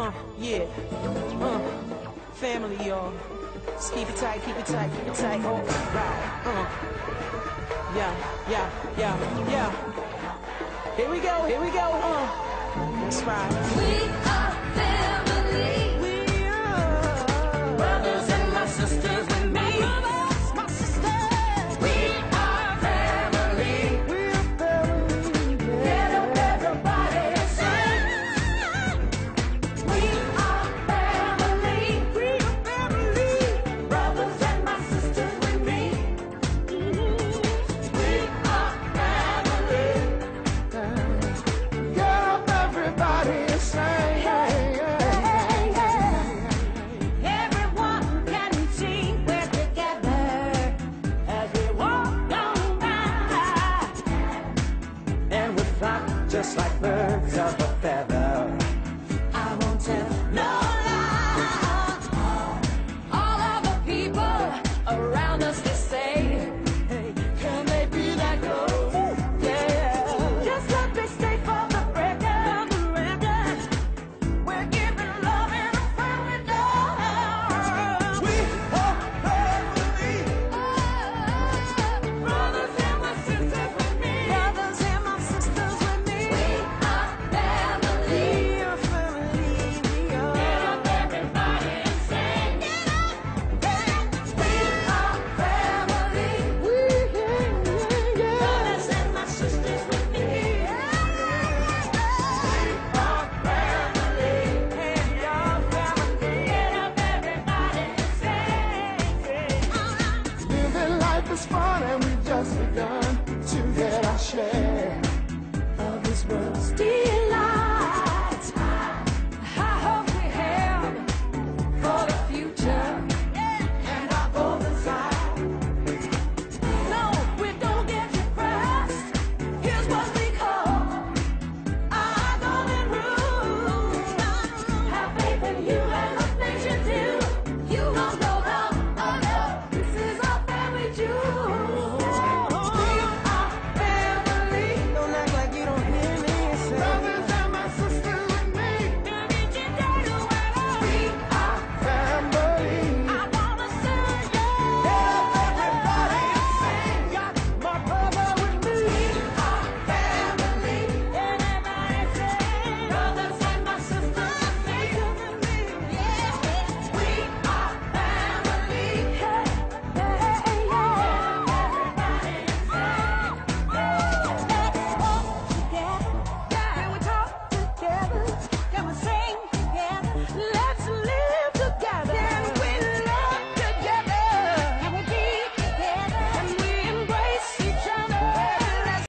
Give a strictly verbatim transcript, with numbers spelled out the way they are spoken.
Uh, yeah. Uh, family, y'all. Just keep it tight, keep it tight, keep it tight. Oh, right. Uh. Yeah, yeah, yeah, yeah. Here we go, here we go. Uh. That's right. We are family. We are Brothers and my sisters with me. my brothers, my sisters. We are family. We are family. Get up, everybody, and sing. We are family. We are family. Brothers and my sisters with me. We are family. Get up, everybody, and sing. Everyone can see we're together as we walk on by. And we fly just like birds of a feather. I won't tell no lie. All of the people around us, they say, hey, can they be that close? Yeah. Just let me stay for the record. The record. We're giving love in a friendly dose. We are family. Brothers and my sisters with me. Brothers and my sisters with me. We are family. We are family. We are. Get up, everybody, and sing. Get up. We are family. Brothers and my sisters with me. We are family. And your family. Get up, everybody, and sing. Living life is fun, and we've just begun to get our share of this world. Still